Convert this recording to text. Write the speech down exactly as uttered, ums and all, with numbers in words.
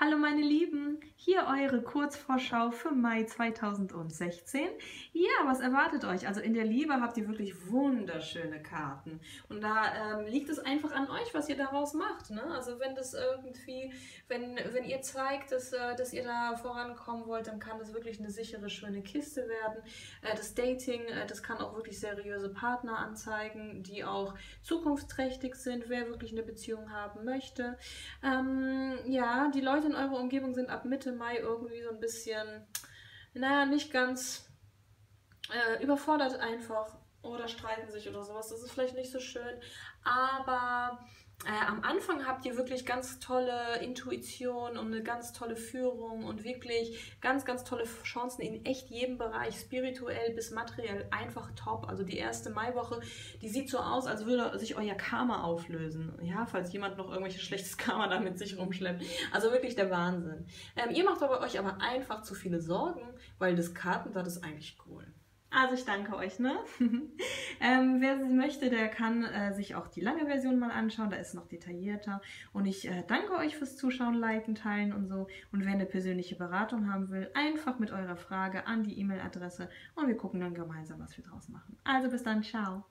Hallo meine Lieben, hier eure Kurzvorschau für Mai zweitausendsechzehn. Ja, was erwartet euch? Also in der Liebe habt ihr wirklich wunderschöne Karten und da ähm, liegt es einfach an euch, was ihr daraus macht. Ne? Also wenn das irgendwie, wenn, wenn ihr zeigt, dass, äh, dass ihr da vorankommen wollt, dann kann das wirklich eine sichere, schöne Kiste werden. Äh, das Dating, äh, das kann auch wirklich seriöse Partner anzeigen, die auch zukunftsträchtig sind, wer wirklich eine Beziehung haben möchte. Ähm, ja, die Leute in eurer Umgebung sind ab Mitte Mai irgendwie so ein bisschen, naja, nicht ganz äh, überfordert einfach oder streiten sich oder sowas. Das ist vielleicht nicht so schön, aber äh, am Anfang habt ihr wirklich ganz tolle Intuition und eine ganz tolle Führung und wirklich ganz, ganz tolle Chancen in echt jedem Bereich, spirituell bis materiell, einfach top. Also die erste Maiwoche, die sieht so aus, als würde sich euer Karma auflösen. Ja, falls jemand noch irgendwelches schlechtes Karma da mit sich rumschleppt. Also wirklich der Wahnsinn. Ähm, ihr macht aber euch aber einfach zu viele Sorgen, weil das Kartenblatt ist eigentlich cool. Also ich danke euch, ne? ähm, wer sie möchte, der kann äh, sich auch die lange Version mal anschauen, da ist noch detaillierter. Und ich äh, danke euch fürs Zuschauen, Liken, Teilen und so. Und wer eine persönliche Beratung haben will, einfach mit eurer Frage an die E-Mail-Adresse und wir gucken dann gemeinsam, was wir draus machen. Also bis dann, ciao!